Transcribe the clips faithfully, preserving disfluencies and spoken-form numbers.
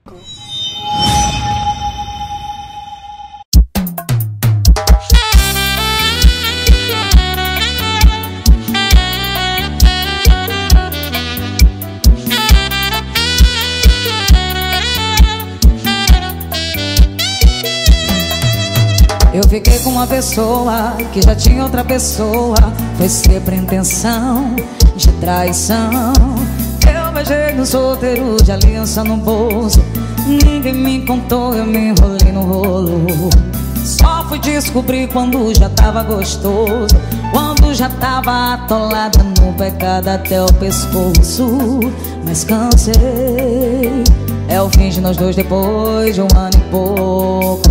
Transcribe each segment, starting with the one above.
Eu fiquei com uma pessoa que já tinha outra pessoa. Foi sempre intenção de traição. Eu beijei no solteiro de aliança no bolso. Ninguém me contou, eu me enrolei no rolo. Só fui descobrir quando já tava gostoso, quando já tava atolada no pecado até o pescoço. Mas cansei, é o fim de nós dois depois de um ano e pouco.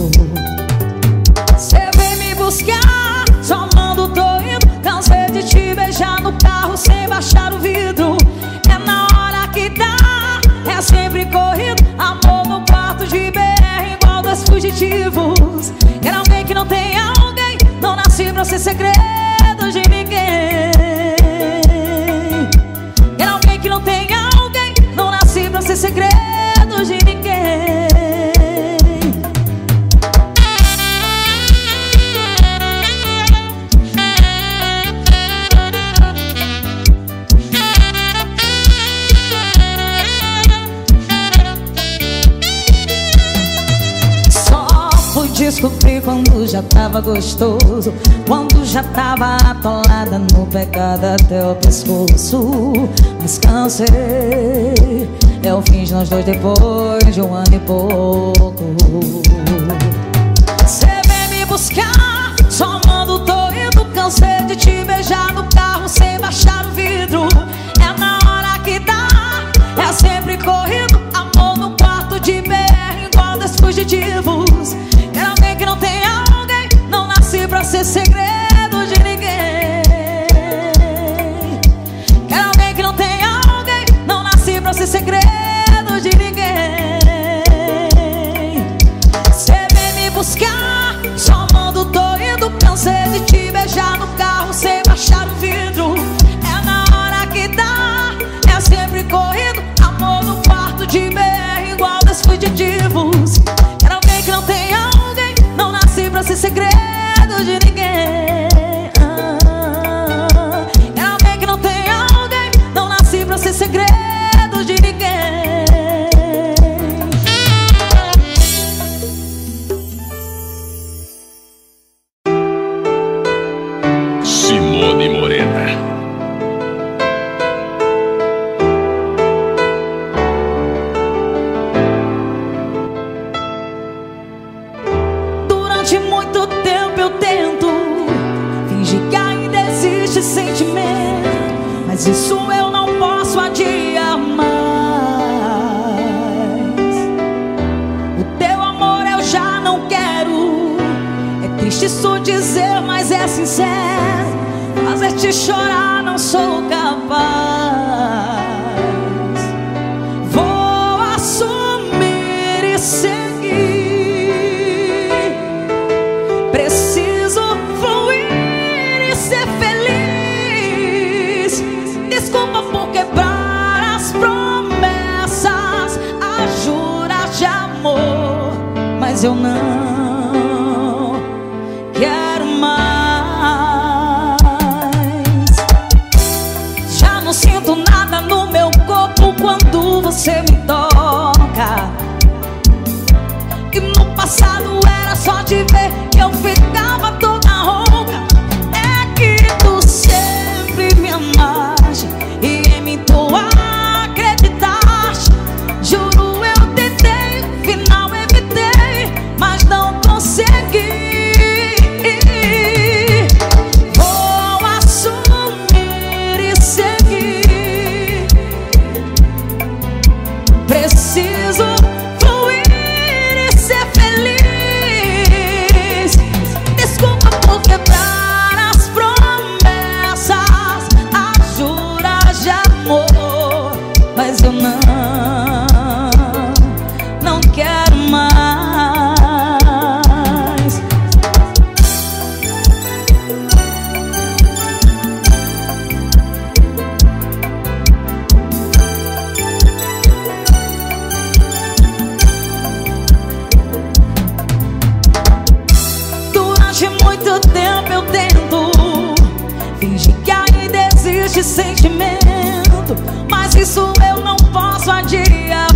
Cê vem me buscar, só mando tô indo. Cansei de te beijar no carro sem baixar o vidro. É na hora que dá, é sempre corrido. Amor no quarto de B R igual dois fugitivos. Quero alguém que não tenha alguém. Não nasci pra ser segredo de ninguém. Quero alguém que não tenha alguém. Não nasci pra ser segredo de ninguém. Descobri quando já tava gostoso, quando já tava atolada no pecado até o pescoço. Mas cansei, é o fim de nós dois depois de um ano e pouco. Cê vem me buscar, só mando tô indo. Cansei de te beijar no carro sem baixar o vidro. É na hora que dá, é sempre corrido. Amor no quarto de B R igual dois fugitivos. Quero alguém que não tenha alguém. Não nasci pra ser segredo de ninguém. Quero alguém que não tenha alguém. Não nasci pra ser segredo de ninguém. Cê vem me buscar, só mando tô indo. Cansei de te beijar no carro sem baixar o vidro. É na hora que dá, é sempre corrido. Amor no quarto de B R igual dois fugitivos. Quero alguém que não tenha alguém. Não nasci pra ser segredo de ninguém. ah, Quero alguém que não tenha alguém. Não nasci pra ser segredo de ninguém. Simone Morena. Muito tempo eu tento fingir que ainda existe sentimento, mas isso eu não posso adiar mais. O teu amor eu já não quero. É triste isso dizer, mas é sincero. Fazer-te chorar não sou capaz. Vou assumir e seguir. Preciso fluir e ser feliz. Desculpa por quebrar as promessas, as juras de amor, mas eu não quero mais. Já não sinto nada no meu corpo quando você me toca. E no passado era só te ver que eu ficava toda rouca. É que tu sempre me amaste e em mim tu acreditaste. Juro eu tentei, final evitei, mas não consegui. Vou assumir e seguir. Preciso fluir e ser feliz. Desculpa por quebrar as promessas, as juras de amor, mas eu não, não quero mais. muito tempo eu tento fingir que ainda existe sentimento, mas isso eu não posso adiar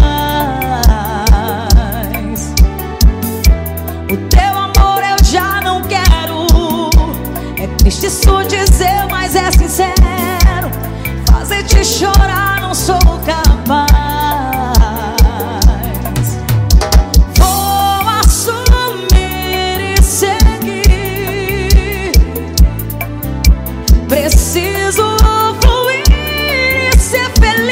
mais. O teu amor eu já não quero. É triste isso dizer, mas é sincero. Fazer te chorar não sou capaz. Vou assumir e seguir. Preciso fluir e ser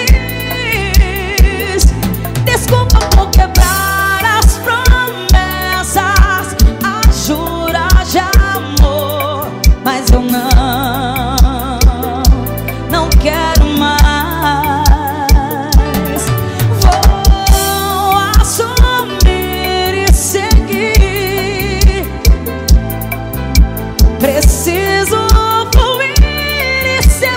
feliz. Desculpa por quebrar as promessas, as juras de amor, mas eu não, não quero mais. Vou assumir e seguir. Preciso fluir e ser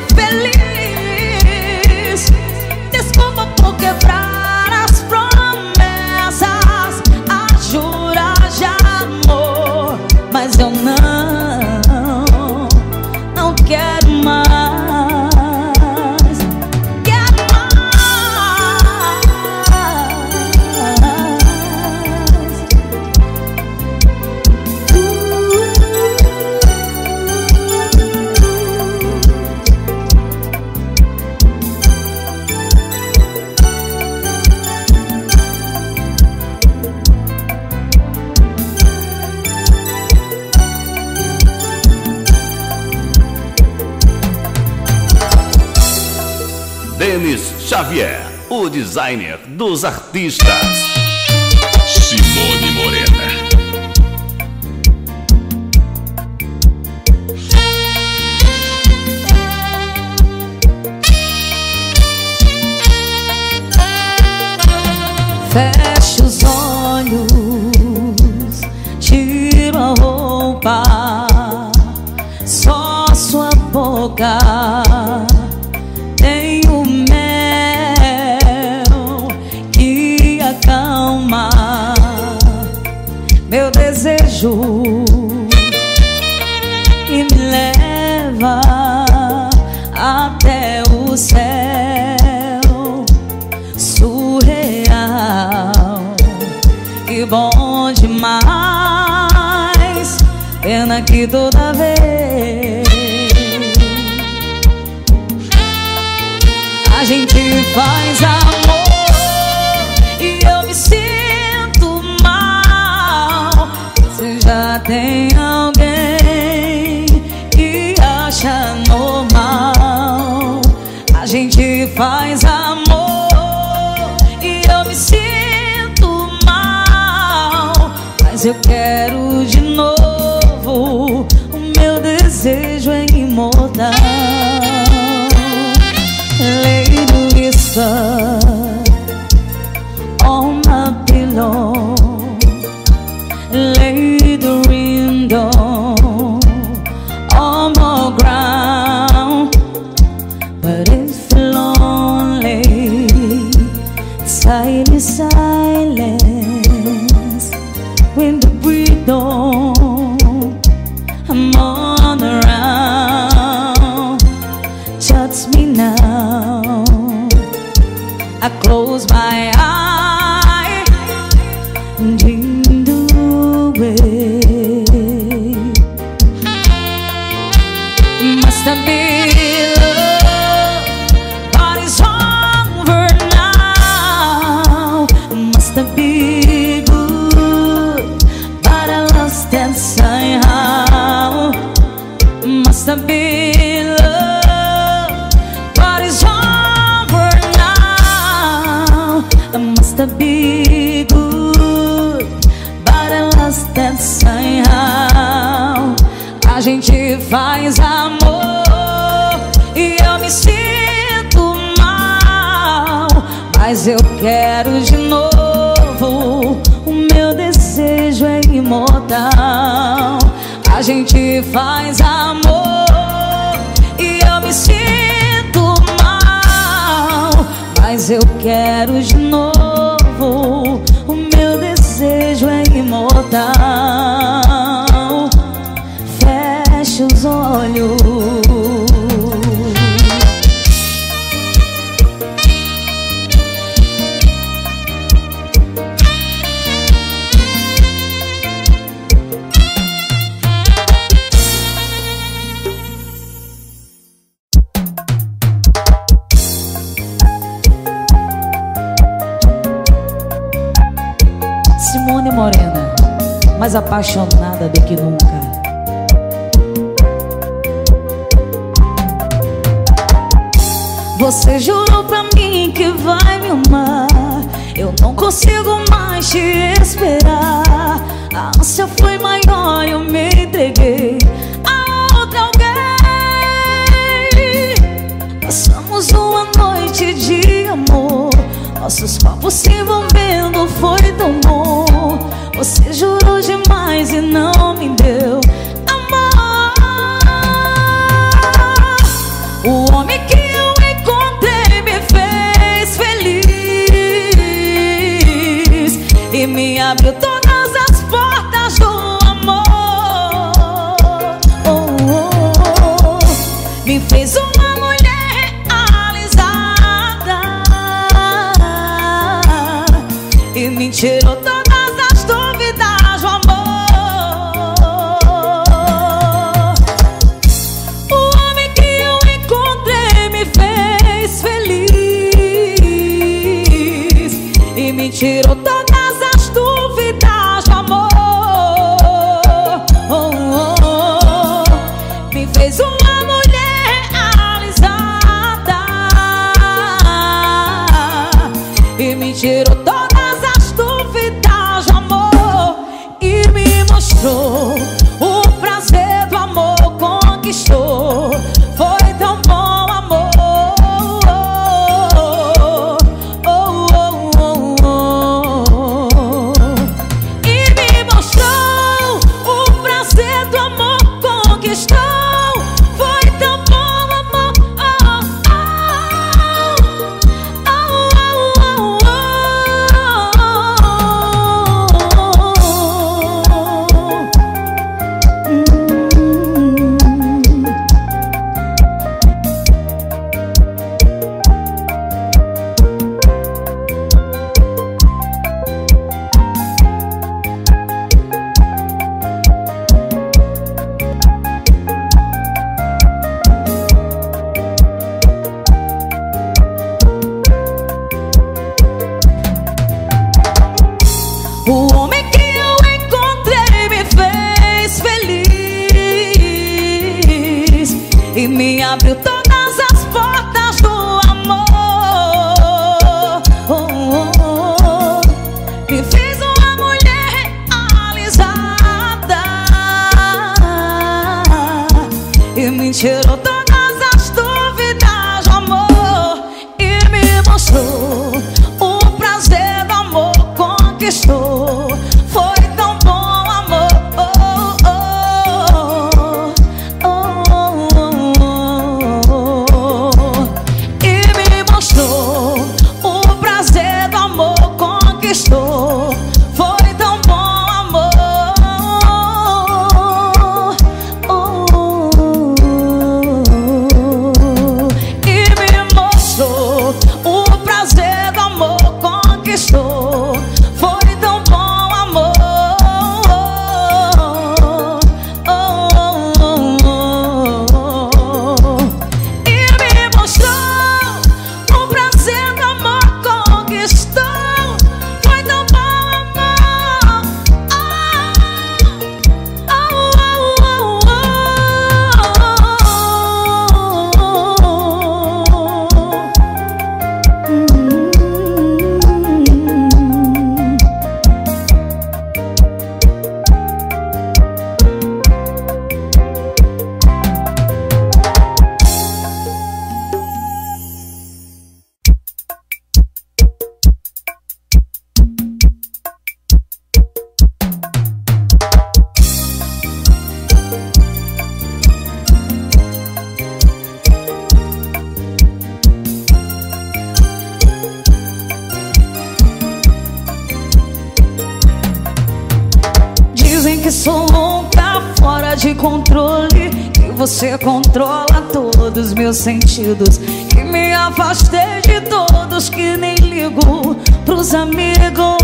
feliz. Desculpa por quebrar as promessas, as juras de amor, mas eu não, não quero mais. Quero Denis Xavier, o designer dos artistas. Simone Morena. Fecho os olhos, tiro a roupa, só sua boca tem o mel que acalma meu desejo e me leva até o céu. Surreal e bom demais. Pena que toda vez a gente faz amor e eu me sinto mal. Você já tem alguém que acha normal. A gente faz amor e eu me sinto mal, mas eu quero de novo. O meu desejo é imortal. Lay the whisper on my pillow. Lay the window on my ground. But if you're lonely, silent silence when the breeze don't, I'm on around. Touch me now. I close my eye and dream the way. Must have been love, but it's over now. Must have been good, but I lost that somehow. Must have been love, but it's over now. Must have been good, but I lost that somehow. A gente faz amor e eu me sinto mal, mas eu quero de novo. O meu desejo é imortal. A gente faz amor e eu me sinto mal, mas eu quero de novo. O meu desejo é imortal. Simone Morena, mais apaixonada do que nunca. Você jurou pra mim que vai me amar, eu não consigo mais te esperar. A ânsia foi maior e eu me entreguei a outra alguém. Passamos uma noite de amor, nossos corpos se envolvendo, foi tão bom. Você jurou demais e não me deu amor. O homem que eu encontrei me fez feliz e me abriu todas as portas do amor. Oh, oh, oh. Me fez uma mulher realizada e me tirou todas as dúvidas do amor. O homem que eu encontrei me fez feliz e me tirou todas as dúvidas do amor. Oh, oh, oh. Me fez uma mulher realizada e me tirou todas as dúvidas do amor e me mostrou o prazer do amor, conquistou. Foi tão bom, amor. Oh, oh, oh, oh, oh. E me mostrou o prazer do amor, conquistou. Foi tão bom, amor. Oh, oh, oh, oh, o homem que eu encontrei me fez feliz e me abriu todas as portas do amor. Oh, oh, oh. Me fez uma mulher realizada e me tirou todas as dúvidas do amor e me mostrou o prazer do amor, conquistou. Foi tão bom, amor. Oh, oh, oh, oh, oh. E me mostrou o prazer do amor, conquistou. Foi tão bom, amor. Oh, oh, oh. E me mostrou o prazer do amor, conquistou. Foi tão bom, amor. Oh, oh, oh, oh. E me mostrou o prazer do amor, conquistou. Foi tão bom, amor. Oh, oh, oh, Dizem que sou louca, fora de controle, que você controla todos os meus sentidos, que me afastei de todos, que nem ligo pros amigos.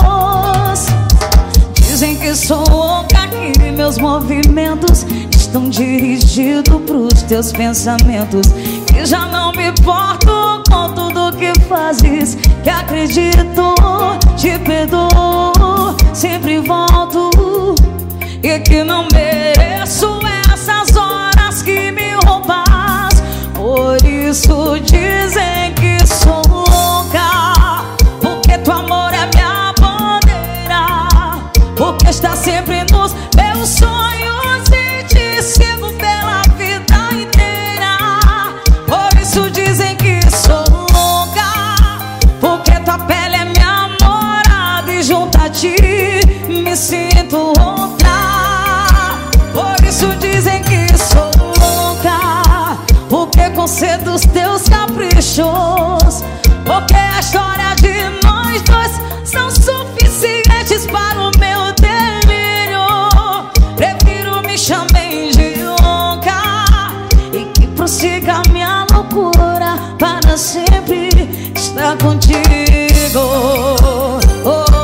Dizem que sou louca, que meus movimentos estão dirigidos pros teus pensamentos, que já não me importo com tudo que fazes, que acredito, te perdoo. sempre volto, e que não mereço essas horas que me roubas. Por isso dizem que sou louca, porque teu amor é minha bandeira, porque está sempre nos meus sonhos e te sigo pela vida inteira. Por isso dizem que sou louca, porque tua pele é minha morada e junto a ti me sinto outra. Por isso dizem que sou louca, porque concedo os teus caprichos, porque a história de nós dois são suficientes para o meu delírio. Prefiro me chamem de louca e que prossiga minha loucura para sempre estar contigo. Oh, oh, oh.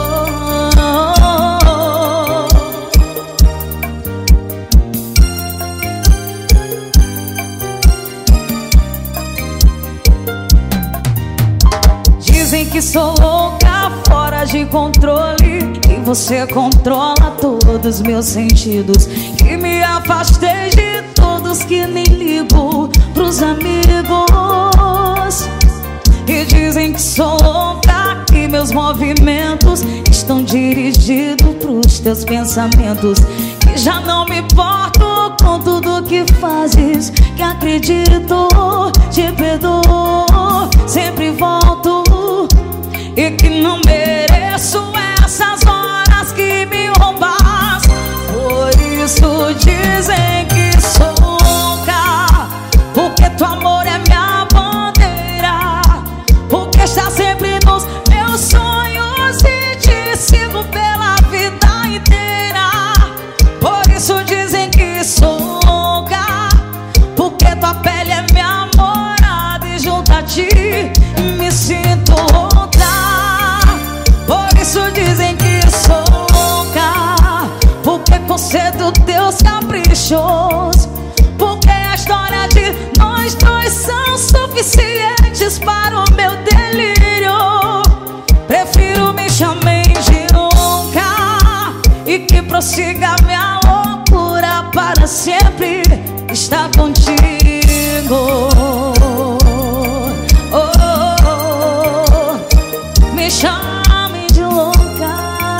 Dizem que sou louca, fora de controle, que você controla todos meus sentidos, que me afastei de todos, que nem ligo pros amigos. E dizem que sou louca, que meus movimentos estão dirigidos pros teus pensamentos, que já não me importo com tudo que fazes, que acredito, te perdoo, sempre volto, e que não mereço essas horas que me roubas. Por isso dizem que sou louca, porque teu amor é minha bandeira, porque está sempre nos meus sonhos e te sigo pela vida inteira. Por isso dizem que sou louca, porque tua pele é minha morada e junto a ti me sinto outra. Por isso dizem que sou louca, porque concedo teus caprichos, porque a história de nós dois são suficientes para o meu delírio. Prefiro me chamem de louca e que prossiga minha loucura para sempre estar contigo. Oh, oh, oh. Me chame de louca.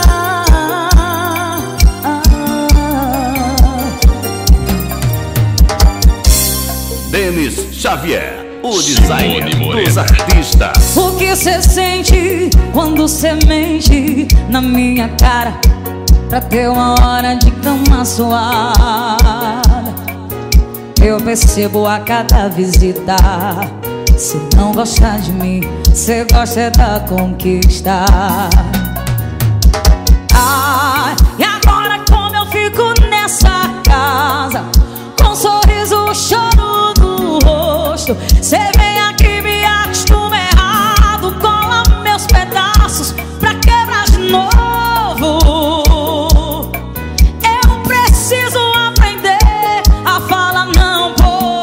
Denis Xavier, o designer dos artistas. O que cê sente quando cê mente na minha cara pra ter uma hora de cama suada? Eu percebo a cada visita, se não gostar de mim, cê gosta da conquista. Ah, e agora como eu fico nessa casa, com um sorriso, choro no rosto, cê vem aqui me acostuma errado, cola meus pedaços pra quebrar de novo. Eu preciso aprender a falar não, pô,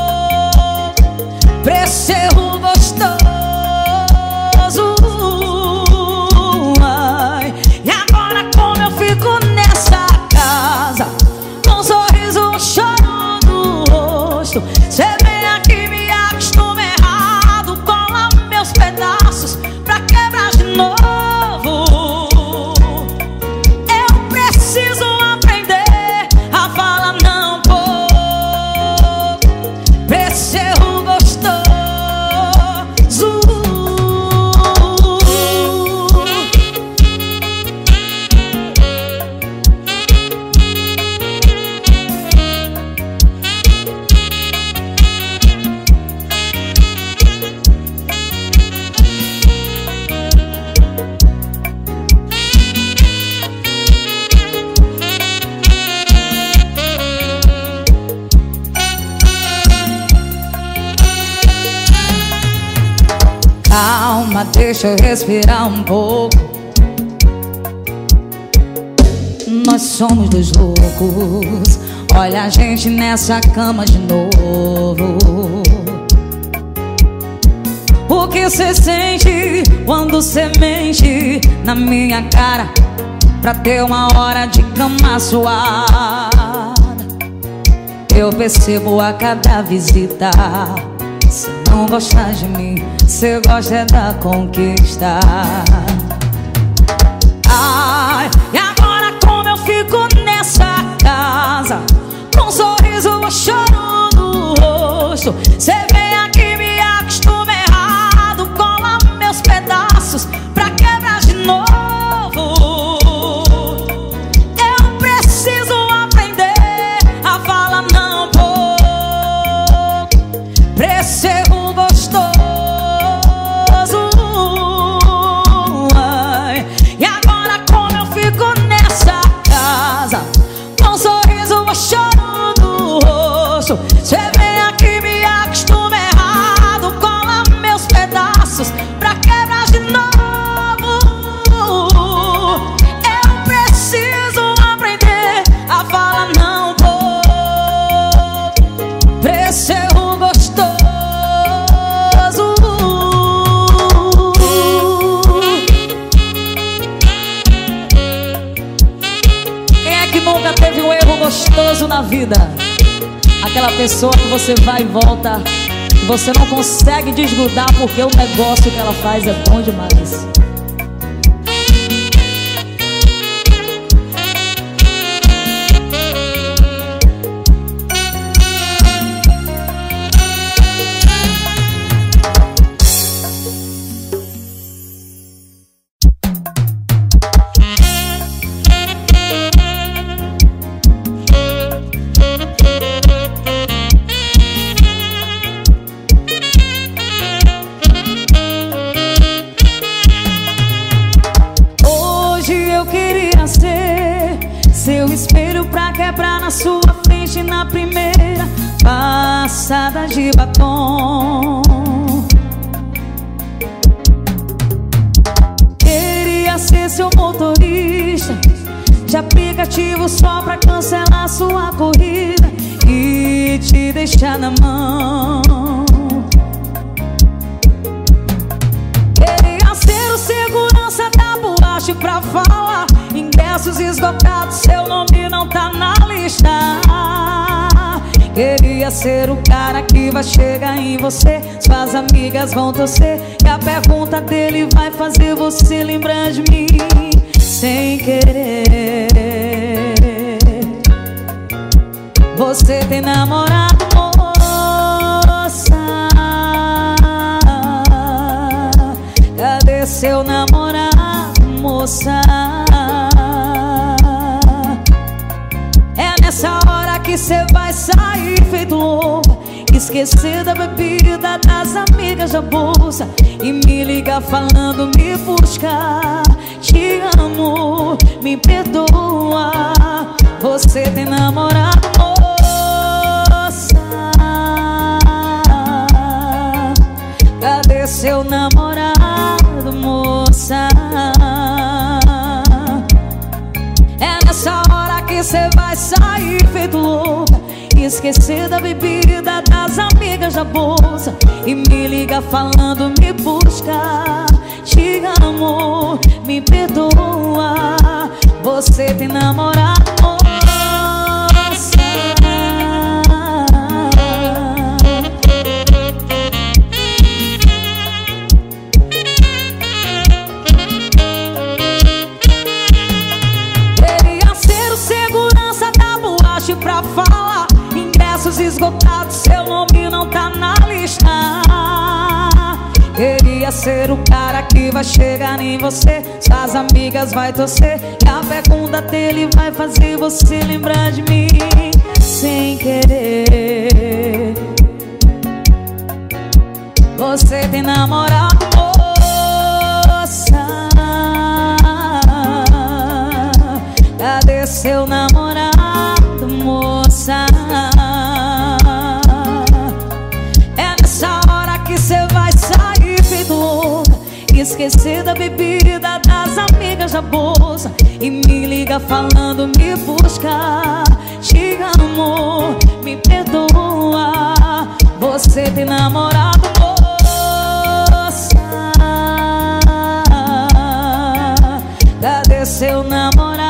pra esse erro gostoso. Ai, e agora como eu fico nessa casa, com um sorriso, choro no rosto, cê vem aqui me acostuma errado, cola meus pedaços pra quebrar de novo. Eu preciso aprender a falar não, pô, pra esse erro gostoso. Calma, deixa eu respirar um pouco. Nós somos dois loucos, olha a gente nessa cama de novo. O que cê sente quando cê mente na minha cara pra ter uma hora de cama suada. Eu percebo a cada visita, cê não gosta de mim, cê gosta é da conquista. Ai, e agora como eu fico nessa casa, com um sorriso, um choro no rosto. Cê vem aqui, me acostuma errado, cola meus pedaços pra quebrar de novo. Eu preciso aprender a falar não vou, percebo gostoso. Ai, e agora como eu fico nessa casa, com um sorriso, um choro no rosto. Cê vem aqui, me acostuma errado, cola meus pedaços pra quebrar de novo. Eu preciso aprender a falar não vou, percebo gostoso. Quem é que nunca teve um erro gostoso na vida? Aquela pessoa que você vai e volta, que você não consegue desgrudar porque o negócio que ela faz é bom demais. Seu espelho pra quebrar na sua frente na primeira passada de batom. Queria ser seu motorista de aplicativo só pra cancelar sua corrida e te deixar na mão. Queria ser o segurança da boate pra falar ingressos esgotados, seu nome não tá na lista. Queria ser o cara que vai chegar em você, suas amigas vão torcer e a pergunta dele vai fazer você lembrar de mim sem querer. Você tem namorado, moça? Cadê seu namorado, moça? É nessa hora que cê vai sair feito louco, esquecer da bebida, das amigas da bolsa e me ligar falando me buscar. Te amo, me perdoa. Você tem namorado, moça? Cadê seu namorado, moça? É nessa hora que cê vai sair feito louca, esquecer da bebida, das amigas da bolsa e me liga falando me busca. Te amo, me perdoa. Você tem namorado, moça? Queria ser o segurança da boate pra falar ingressos esgotados, seu nome não tá na lista. Queria ser o cara que vai chegar em você, suas amigas vai torcer e a pergunta dele vai fazer você lembrar de mim sem querer. Você tem namorado, moça? Cadê seu namorado, moça? É nessa hora que cê vai sair feito louca, esquecer da bebida, das amigas da bolsa e me liga falando me busca. Te amo, me perdoa. Você tem namorado, moça? Cadê seu namorado?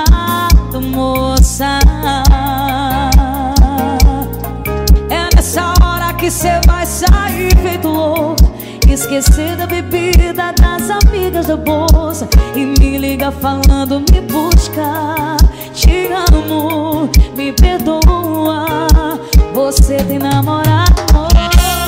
esquecer da bebida, das amigas da bolsa, e me liga falando me busca. Te amo, me perdoa, você tem namorado, moça.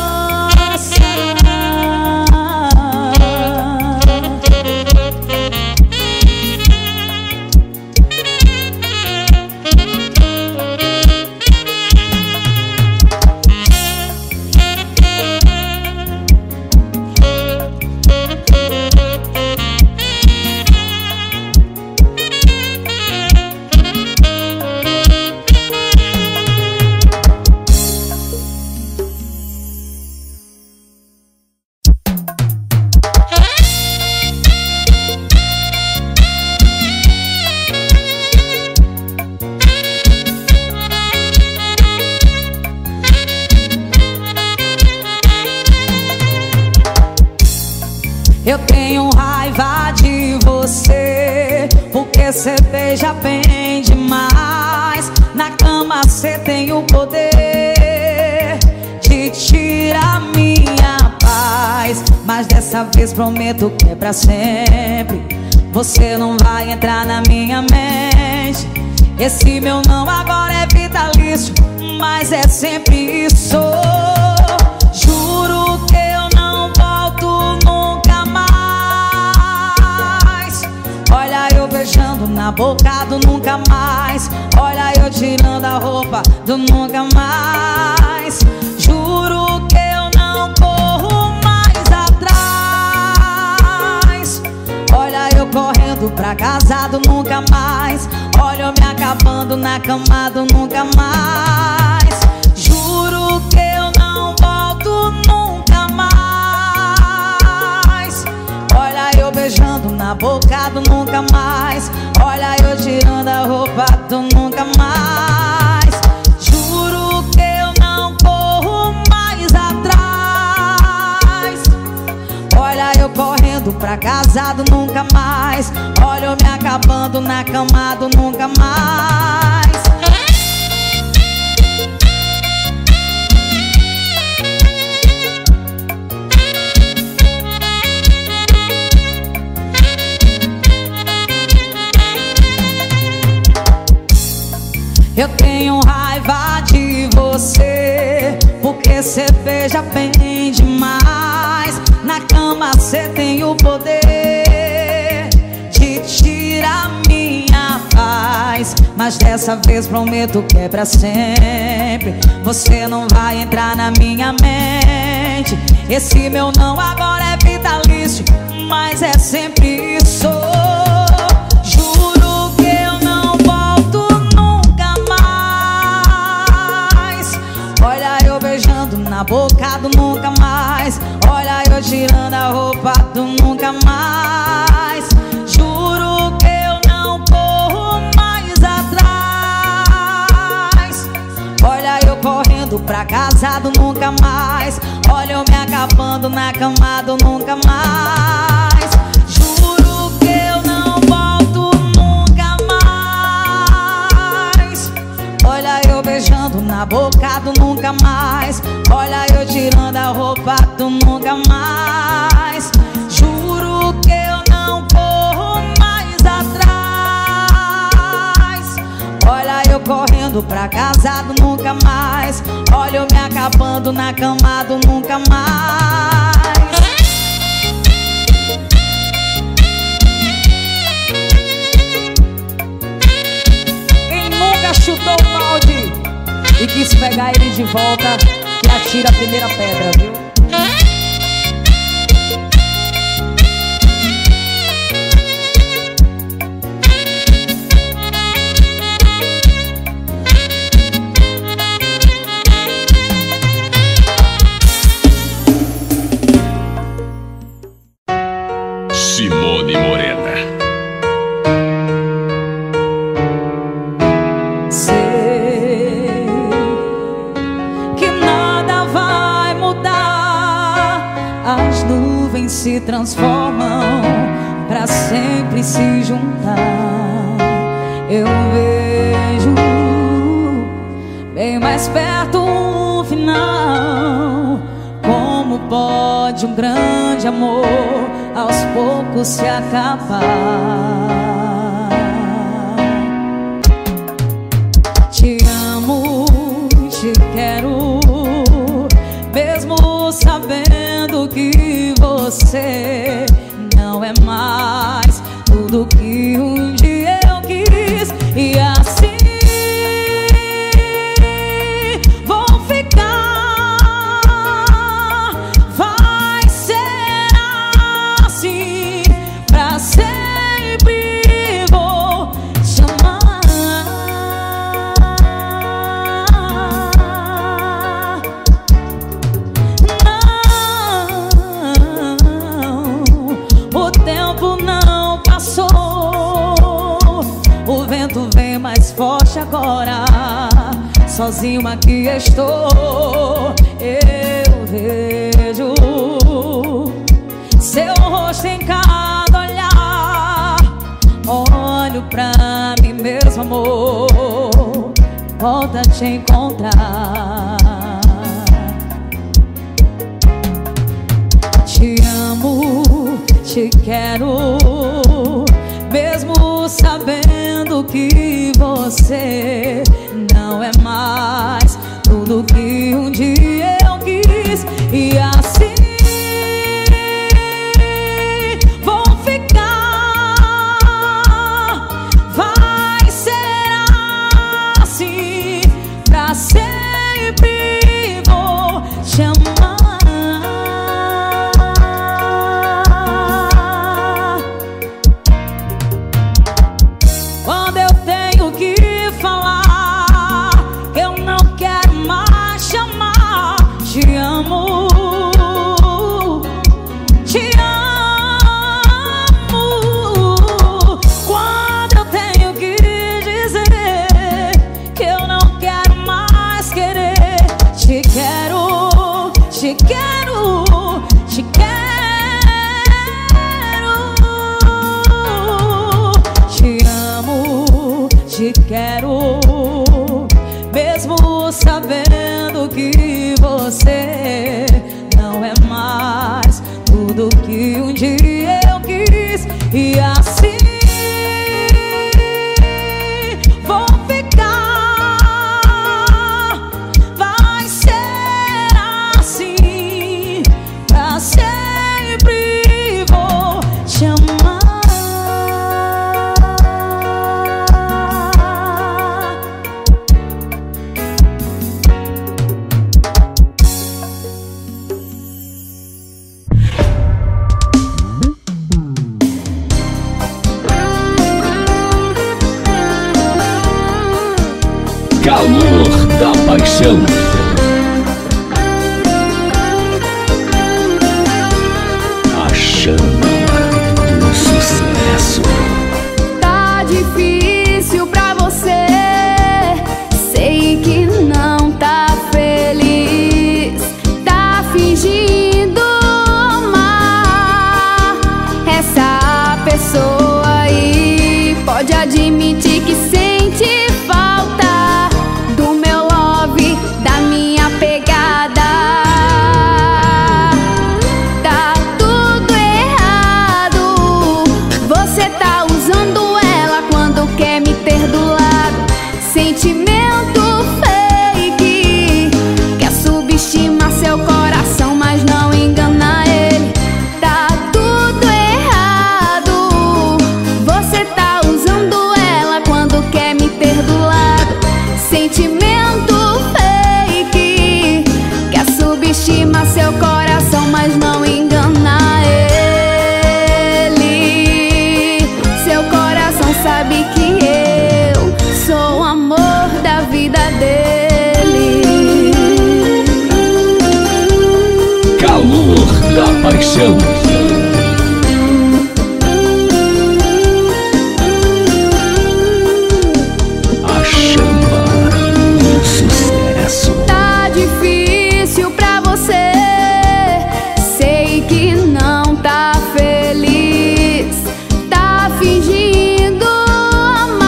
Eu tenho raiva de você, porque cê beija bem demais. Na cama cê tem o poder de tirar minha paz. Mas dessa vez prometo que é pra sempre. Você não vai entrar na minha mente. Esse meu não agora é vitalício, mas é sempre isso. Juro que eu não volto nunca mais. Olha eu beijando na boca do nunca mais. Olha eu tirando a roupa do nunca mais. Juro que eu não corro mais atrás. Olha eu correndo pra casa do nunca mais. Olha eu me acabando na cama do nunca mais. Juro que eu não volto nunca mais. Olha eu beijando na boca do nunca mais. Olha eu tirando a roupa do nunca mais. Juro que eu não corro mais atrás. Olha eu correndo pra casa do nunca mais. Olha eu me acabando na cama do nunca mais. Eu tenho raiva de você, porque cê beija bem demais. Na cama cê tem o poder de tirar minha paz. Mas dessa vez prometo que é pra sempre. Você não vai entrar na minha mente. Esse meu não agora é vitalício, mas é sempre isso. Juro que eu não volto nunca mais. Olha eu beijando na boca do nunca mais. Olha eu tirando a roupa do nunca mais. Juro que eu não corro mais atrás. Olha eu correndo pra casa do nunca mais. Olha eu me acabando na cama do nunca mais. Juro que eu não volto nunca mais. Olha eu beijando na boca do nunca mais. Olha eu tirando a roupa do nunca mais. Juro que eu não corro mais atrás. Olha eu correndo pra casa do nunca mais. Olha eu me acabando na cama do nunca mais. Quem nunca chutou o balde e quis pegar ele de volta, que atira a primeira pedra, viu? Simone Morena. Sei que nada vai mudar. As nuvens se transformam pra sempre se juntar. Eu vejo bem mais perto o final, como pode um grande amor aos poucos se acabar? Te amo, te quero, mesmo sabendo que você não é mais tudo que um dia eu quis. E assim vou ficar, vai ser assim pra sempre, vou te amar. Não, o tempo não passou, o vento vem mais forte agora. Sozinho aqui estou, eu vejo seu rosto em cada olhar. Olho pra mim mesmo, amor, volta a te encontrar. Te amo, te quero, mesmo sabendo que você não é mais tudo que um dia eu quis. E assim vou ficar, vai ser assim pra sempre, vou te amar. Quando eu tenho que falar que eu não quero mais te amar, te amo, te amo. Quando eu tenho que dizer que eu não quero mais querer, te quero, te quero, te quero. Te amo, te quero, mesmo sabendo que você não é mais tudo que um dia eu quis. E assim vou ficar, vai ser assim pra sempre, vou te amar. Calor da paixão. A chama do sucesso. Tá difícil pra você, sei que não tá feliz, tá fingindo amar essa pessoa aí. Pode admitir que sente falta do meu love, da minha pegada. Tá tudo errado, você tá usando ela quando quer me ter do lado. Sentimento fake, quer subestimar seu coração, mas não engana ele. Tá tudo errado, você tá usando ela quando quer me ter do lado. Sentimento fake, quer subestimar seu coração, mas não engana ele. Seu coração sabe que eu sou o amor da vida dele. Calor da paixão. A chama do sucesso. Tá difícil pra você, sei que não tá feliz, tá fingindo amar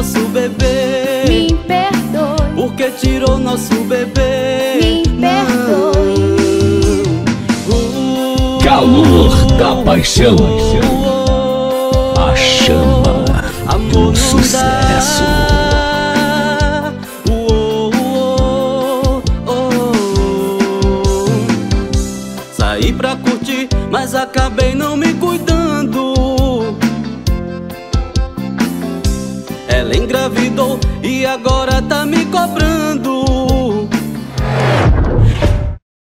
nosso bebê. Me perdoe. Porque tirou nosso bebê. Me perdoe. Uh, Calor da paixão. A chama do sucesso. Saí pra curtir, mas acabei não me cuidando. Ela engravidou e agora tá me cobrando.